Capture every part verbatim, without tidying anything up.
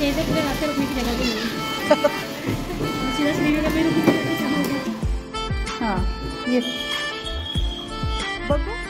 Stage है, पूरे रास्ते रुकने की जगह भी नहीं है। सीधा श्रीनगर में रुकने की जगह हो गया। हाँ ये बघू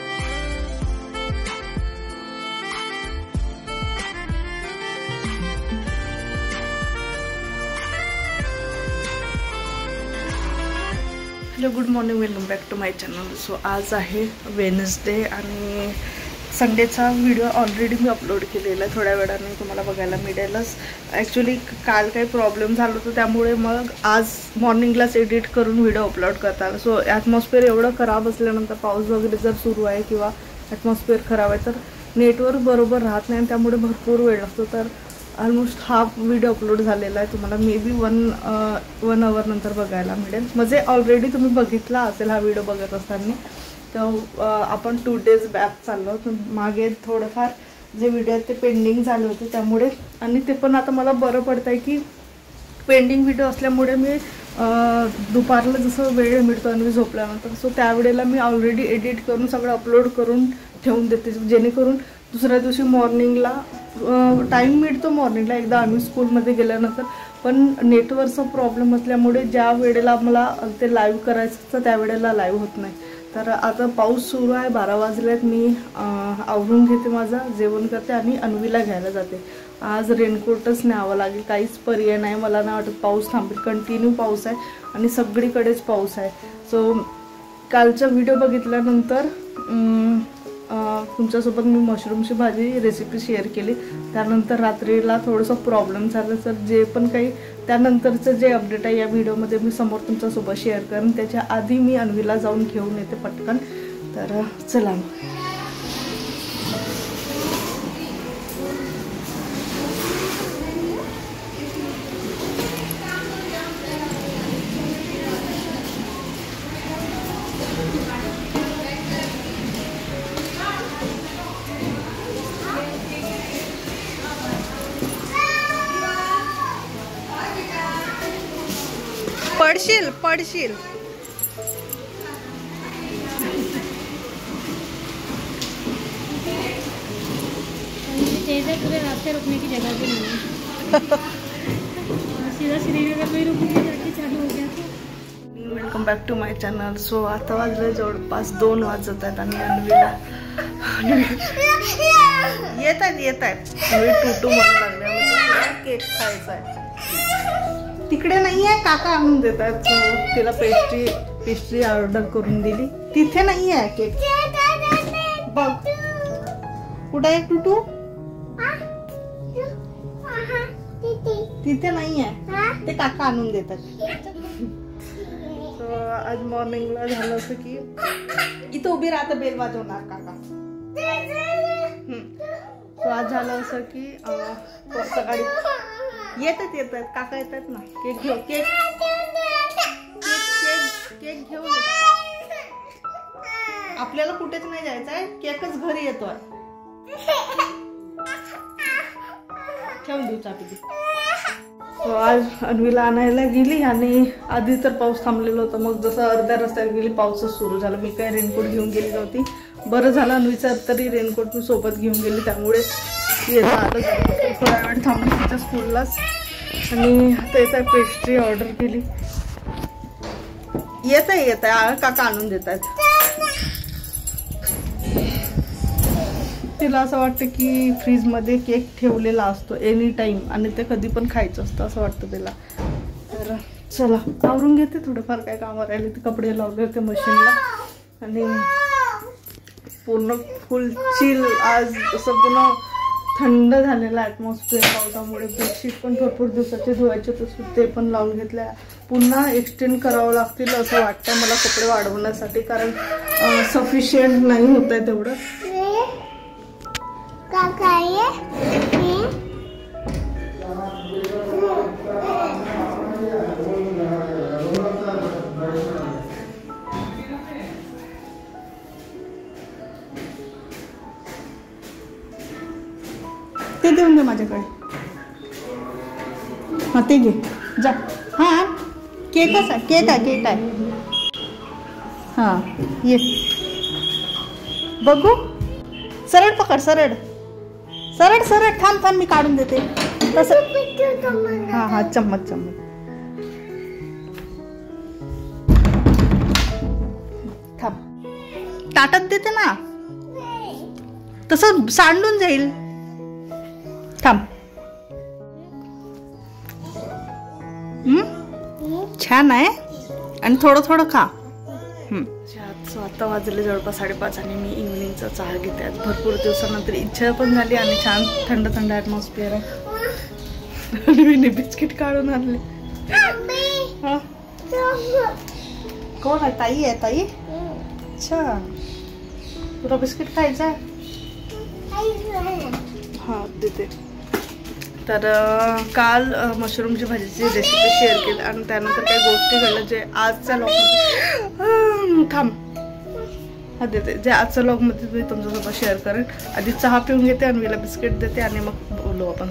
hello good morning, welcome back to my channel. So आज आहे वेनसडे आणि संडेचा व्हिडिओ ऑलरेडी मी अपलोड केलेला आहे. थोड्या वेळाने तुम्हाला बघायला मिळेलच. ॲक्च्युली काल काही प्रॉब्लेम झाला होता, त्यामुळे मग आज मॉर्निंगलाच एडिट करून व्हिडिओ अपलोड करता आला. सो ॲटमॉस्फिअर एवढं खराब असल्यानंतर पाऊस वगैरे जर सुरू आहे किंवा ॲटमॉस्फिअर खराब आहे तर नेटवर्क बरोबर राहत नाही, त्यामुळे भरपूर वेळ लागतो. तर ऑलमोस्ट हाफ व्हिडिओ अपलोड झालेला आहे. तुम्हाला may be one one hour नंतर बघायला मिळेल. म्हणजे ऑलरेडी तुम्ही बघितला असेल हा व्हिडिओ बघत असताना. तर आपण टू डेज बॅक चाललो. मागे थोडंफार जे व्हिडिओ आहेत ते पेंडिंग झाले होते, त्यामुळे आणि ते पण आता मला बरं पडतं आहे की पेंडिंग व्हिडिओ असल्यामुळे मी दुपारला जसं वेळ मिळतो आणि झोपल्यानंतर सो त्यावेळेला मी ऑलरेडी एडिट करून सगळं अपलोड करून ठेवून देते, जेणेकरून दुसऱ्या दिवशी मॉर्निंगला टाईम मिळतो. मॉर्निंगला एकदा आम्ही स्कूलमध्ये गेल्यानंतर पण नेटवर्कचा प्रॉब्लेम असल्यामुळे ज्या वेळेला मला ते लाईव्ह करायचं तर त्यावेळेला लाईव्ह होत नाही. तर आता पाऊस सुरू आहे, बारा वाजल्यात. मी आवरून घेते, माझा जेवण करते आणि अन्वीला घ्यायला जाते. आज रेनकोटच न्यावं लागेल, काहीच पर्याय नाही. मला नाही वाटत पाऊस थांबेल. कंटिन्यू पाऊस आहे आणि सगळीकडेच पाऊस आहे. सो कालचा व्हिडिओ बघितल्यानंतर तुमच्यासोबत मी मशरूमची भाजी रेसिपी शेअर केली. त्यानंतर रात्रीला थोडंसं प्रॉब्लेम झाला. तर जे पण काही त्यानंतरचं जे अपडेट आहे या व्हिडिओमध्ये मी समोर तुमच्यासोबत शेअर करेन. त्याच्या आधी मी अन्वीला जाऊन घेऊन येते पटकन. तर चला पडशील पडशील स्टेज है, पूरे रास्ते रुकने की जगह भी नहीं है। सीधा श्रीनगर में रुकने की जगह चालू हो गया. Welcome back to my channel. So आता वाजले जवळपास दोन वाजत आहेत आणि अन्वीला येत आहेत येत आहेत टूटू म्हणू लागल्या. केक खायचा आहे, तिकडे नाही आहे, काका आणून देत आहेत. सो तिला पेस्ट्री पेस्ट्री ऑर्डर करून दिली. तिथे नाही आहे केक. बघ कुठे आहे टूटू? तिथे नाही आहे, ते काका आणून देतात. सो आज मॉर्निंगला झालं असं की इथं उभी राहता, बेल वाजवणार काका. सो आज झालं असं की सकाळी येतात येतात काका येतात ना. केक घेऊ केक केक केक घेऊन येतात. आपल्याला कुठेच नाही जायचं आहे, केकच घरी येतोय. ठेवून देऊ चापी. सो आज अन्वीला आणायला गेली आणि आधी तर पाऊस थांबलेला होता. मग जसं अर्ध्या रस्त्यात गेली पाऊसच सुरू झाला. मी काय रेनकोट घेऊन गेली नव्हती. बरं झालं अन्वीचा तरी रेनकोट मी सोबत घेऊन गेली, त्यामुळे येतं आलं. थोड्या वेळ थांबून तिच्या स्कूललाच. आणि आता येत आहे पेस्ट्री ऑर्डर केली. येत आहे येत आहे काका आणून देत आहेत. तिला असं वाटतं की फ्रीजमध्ये केक ठेवलेला असतो एनी टाईम आणि ते कधी पण खायचं असतं असं वाटतं तिला. तर चला आवरून घेते. थोडंफार काय कामं राहिले ते कपडे लावले होते मशीनला आणि पूर्ण फुल चिल. आज असं पूर्ण थंड झालेलं ॲटमॉस्फिअर पावसामुळे. बेडशीट पण भरपूर दिवसाचे धुवायचे तर ते पण लावून घेतल्या. पुन्हा एक्सटेंड करावं लागतील असं वाटतं मला कपडे वाढवण्यासाठी, कारण सफिशियंट नाही होत आहे तेवढं. ते देऊन दे माझ्याकडे. हा ते घे जा. हा केकच आहे, केक आहे केक आहे. हां ये बघू. सरळ पकड सरळ सरळ सरळ थांब थांब मी काढून देते तसं. हा हा चम्मच चम्मच थांब, ताटात देते ना, तसं सांडून जाईल. थांब. छान आहे आणि थोडं थोडं खा. सो आता वाजले जवळपास साडेपाच आणि मी इव्हनिंगचा चहा घेते. आज भरपूर दिवसानंतर इच्छा पण झाली आणि छान थंड थंड ॲटमॉस्फिअर आहे. आणि मी बिस्किट काढून आणले. कोण आहे? ताई आहे. ताई अच्छा, तुला बिस्किट खायचं आहे? हां देते. तर काल मशरूमची भाजीची रेसिपी शेअर केली आणि त्यानंतर काही गोष्टी घडल्या जे आजच्या लॉगमध्ये थांब हा देते जे आजच्या लॉगमध्ये मी तुमच्यासोबत शेअर करेन. आधी चहा पिऊन घेते आणि मला बिस्किट देते आणि मग बोलू आपण.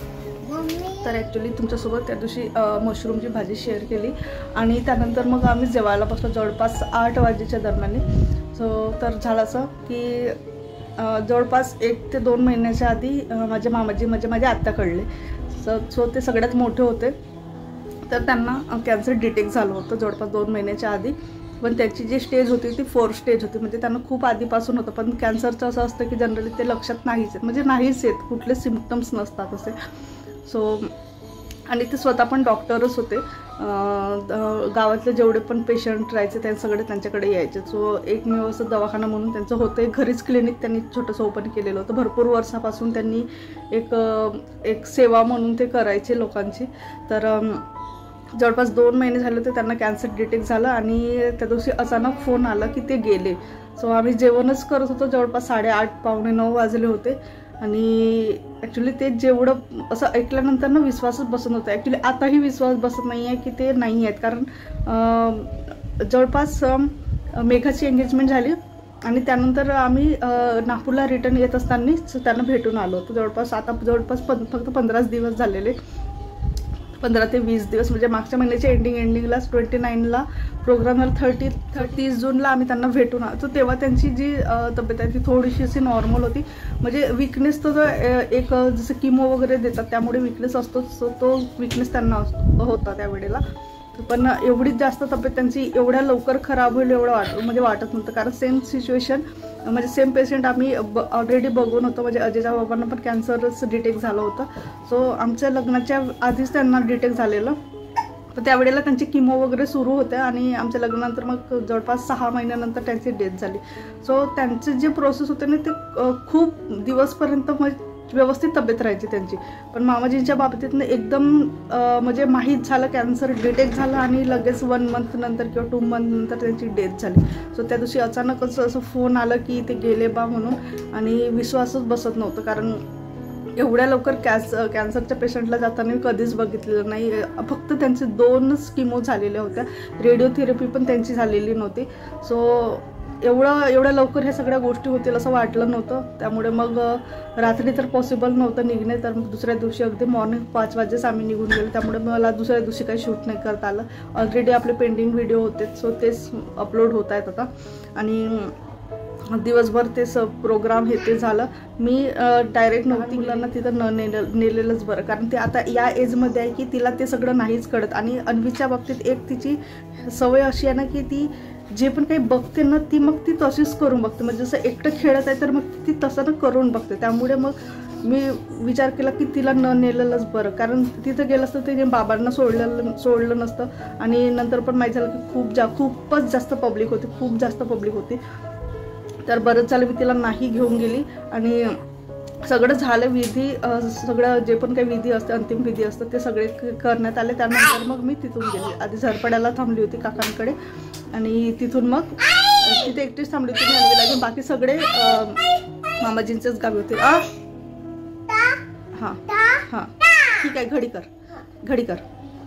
तर ॲक्च्युली तुमच्यासोबत त्या दिवशी मशरूमची भाजी शेअर केली आणि त्यानंतर मग आम्ही जेवायला बसलो जवळपास आठ वाजेच्या दरम्यान. सो तर झालं असं की जवळपास एक ते दोन महिन्याच्या आधी माझ्या मामाजी म्हणजे माझ्या आत्या कळले. सो सो ते सगळ्यात मोठे होते, तर त्यांना कॅन्सर डिटेक्ट झालं होतं जवळपास दोन महिन्याच्या आधी. पण त्याची जी स्टेज होती ती फोर स्टेज होती, म्हणजे त्यांना खूप आधीपासून होतं. पण कॅन्सरचं असं असतं की जनरली ते लक्षात नाहीच आहेत, म्हणजे नाहीच आहेत, कुठले सिम्पटम्स नसतात असे. सो आणि ते स्वतः पण डॉक्टरच होते. गावातले जेवढे पण पेशंट राहायचे त्या सगळे त्यांच्याकडे यायचे. सो एकमेव असं दवाखाना म्हणून त्यांचं होतं. घरीच क्लिनिक त्यांनी छोटंसं ओपन केलेलं होतं. भरपूर वर्षापासून त्यांनी एक एक सेवा म्हणून ते करायचे लोकांची. तर जवळपास दोन महिने झाले होते त्यांना कॅन्सर डिटेक्ट झालं आणि त्या दिवशी अचानक फोन आला की ते गेले. सो आम्ही जेवणच करत होतो, जवळपास साडेआठ पावणे नऊ वाजले होते. आणि ॲक्च्युली ते जेवढं असं ऐकल्यानंतर ना विश्वासच बसत नव्हता. ॲक्च्युली आताही विश्वास बसत नाही आहे की ते नाही आहेत, कारण जवळपास मेघाची एंगेजमेंट झाली आणि त्यानंतर आम्ही नागपूरला रिटर्न येत असताना त्यांना भेटून आलो होतो. जवळपास आता जवळपास पं फक्त पंधराच दिवस झालेले, पंधरा ते वीस दिवस, म्हणजे मागच्या महिन्याच्या एंडिंग एंडिंगलाच ट्वेंटी नाईनला प्रोग्राम झाला. थर्टी तीस जूनला आम्ही त्यांना भेटून आलो. तर तेव्हा त्यांची जी तब्येत आहे ती थोडीशी अशी नॉर्मल होती. म्हणजे विकनेस तर एक जसं किमो वगैरे देतात त्यामुळे विकनेस असतो, सो तो विकनेस त्यांना होता त्यावेळेला. पण एवढीच जास्त तब्येत त्यांची एवढ्या लवकर खराब होईल एवढं वाट म्हणजे वाटत नव्हतं, कारण सेम सिच्युएशन म्हणजे सेम पेशंट आम्ही ब ऑलरेडी बघून होतो. म्हणजे अजयच्या बाबांना पण कॅन्सरच डिटेक्ट झालं होतं. सो आमच्या लग्नाच्या आधीच त्यांना डिटेक्ट झालेलं, तर त्यावेळेला त्यांची किमो वगैरे सुरू होत्या आणि आमच्या लग्नानंतर मग जवळपास सहा महिन्यानंतर त्यांची डेथ झाली. सो त्यांचे जे प्रोसेस होते ना ते खूप दिवसपर्यंत म्हणजे व्यवस्थित तब्येत राहायची त्यांची. पण मामाजींच्या बाबतीतनं एकदम म्हणजे माहीत झालं कॅन्सर डिटेक्ट झालं आणि लगेच वन मंथ नंतर किंवा टू मंथ नंतर त्यांची डेथ झाली. सो त्या दिवशी अचानकच असं फोन आलं की ते गेले बा म्हणून आणि विश्वासच बसत नव्हतं, कारण एवढ्या लवकर कॅस कॅन्सरच्या पेशंटला जाताना मी कधीच बघितलेलं नाही. फक्त त्यांचे दोनच किमो झालेल्या होत्या, रेडिओथेरपी पण त्यांची झालेली नव्हती. सो एवढं एवढ्या लवकर ह्या सगळ्या गोष्टी होतील असं वाटलं नव्हतं. त्यामुळे मग रात्री तर पॉसिबल नव्हतं निघणे, तर मग दुसऱ्या दिवशी अगदी मॉर्निंग पाच वाजेच आम्ही निघून गेलो. त्यामुळे मला दुसऱ्या दिवशी काही शूट नाही करता आलं. ऑलरेडी आपले पेंडिंग व्हिडिओ होते, सो तेच अपलोड होत आहेत आता. आणि दिवसभर ते स प्रोग्राम हे ते झालं. मी डायरेक्ट नव्हती मुलांना तिथं न नेलं नेलेलंच बरं, कारण ते आता या एजमध्ये आहे की तिला ते सगळं नाहीच कळत. आणि अन्वीच्या बाबतीत एक तिची सवय अशी आहे ना की ती जे पण काही बघते ना ती मग ती तशीच करून बघते. म्हणजे जसं एकटं खेळत आहे तर मग ती तसं ना करून बघते. त्यामुळे मग मी विचार केला की तिला न नेलेलंच बरं, कारण तिथं गेलं असतं ते बाबांना सोडलेलं सोडलं नसतं. आणि नंतर पण माहीत झालं की खूप जा खूपच जास्त पब्लिक होती, खूप जास्त पब्लिक होती. तर बरंच झालं मी तिला नाही घेऊन गेली. आणि सगळं झालं विधी, सगळं जे पण काही विधी असते अंतिम विधी असतं ते सगळे करण्यात आले. त्यानंतर मग मी तिथून गेली. आधी झरपड्याला थांबली होती काकांकडे आणि तिथून मग तिथे एकटीच थांबली होती मी अन्वीला. बाकी सगळे मामाजींचेच गावी होते. आ हां हां ठीक आहे, घडी कर घडी कर.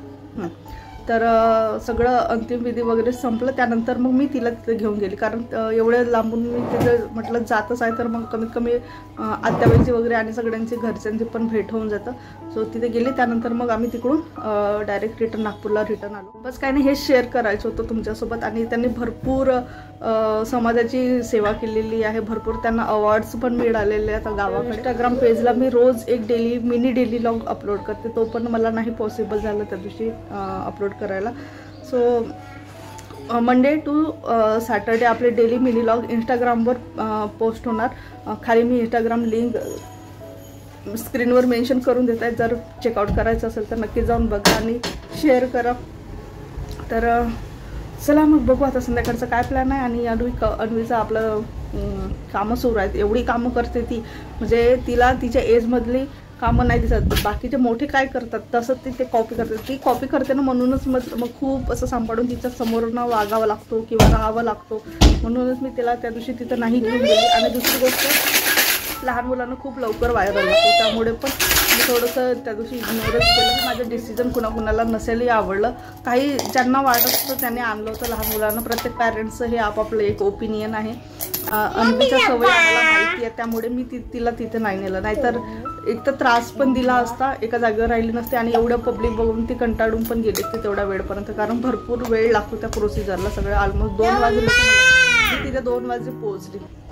तर सगळं अंतिम विधी वगैरे संपलं. त्यानंतर मग मी तिला तिथे घेऊन गेली, कारण एवढ्या लांबून मी तिथं म्हटलं जातच आहे तर मग कमीत कमी आत्याबाईची वगैरे आणि सगळ्यांची घरच्यांची पण भेट होऊन जातं. सो तिथे गेली. त्यानंतर मग आम्ही तिकडून डायरेक्ट रिटर्न नागपूरला रिटर्न आलो. बस काही नाही, हे शेअर करायचं होतं तुमच्यासोबत. आणि त्यांनी भरपूर समाजाची सेवा केलेली आहे, भरपूर त्यांना अवॉर्ड्स पण मिळालेले आहेत गावाकडे. इंस्टाग्राम पेजला मी रोज एक daily mini daily vlog upload करते, तो पण मला नाही पॉसिबल झालं त्या दिवशी अपलोड करायला. सो मंडे टू सॅटर्डे आपले डेली मिनी व्लॉग इंस्टाग्रामवर पोस्ट होणार. खाली मी इंस्टाग्राम लिंक स्क्रीनवर मेन्शन करून देत आहे, जर चेकआउट करायचं असेल तर नक्की जाऊन बघा आणि शेअर करा. तर चला मग बघू आता संध्याकाळचं काय प्लॅन आहे. आणि अन्वी क अन्वीचं आपलं कामं सुरू आहेत, एवढी कामं करते ती, म्हणजे तिला तिच्या एजमधली कामं नाही दिसत. बाकीचे मोठे काय करतात तसं ती ते कॉपी करते, ती कॉपी करते ना, म्हणूनच मग मग खूप असं सांभाळून तिच्या समोरनं वागावं लागतो किंवा राहावं लागतो. म्हणूनच मी तिला त्या दिवशी तिथं नाही घेऊन गेली. आणि दुसरी गोष्ट, लहान मुलांना खूप लवकर व्हायरल लागतो, त्यामुळे पण मी थोडंसं त्या दिवशी इग्नोरच केलं. माझं डिसिजन कुणाकुणाला नसेलही आवडलं, काही ज्यांना वाटत होतं त्यांनी आणलं होतं लहान मुलांना. प्रत्येक पॅरेंट्सचं हे आपापलं एक ओपिनियन आहे. अन्वीच्या सवय आम्हाला माहिती आहे, त्यामुळे मी ती तिला तिथे नाही नेलं, नाहीतर एक तर त्रास पण दिला असता, एका जागेवर राहिली नसते. आणि एवढं पब्लिक बघून ती कंटाळून पण गेली असते तेवढ्या वेळपर्यंत, कारण भरपूर वेळ लागतो त्या प्रोसिजरला. सगळं ऑलमोस्ट दोन वाजले, मी तिथे दोन वाजले पोहोचली.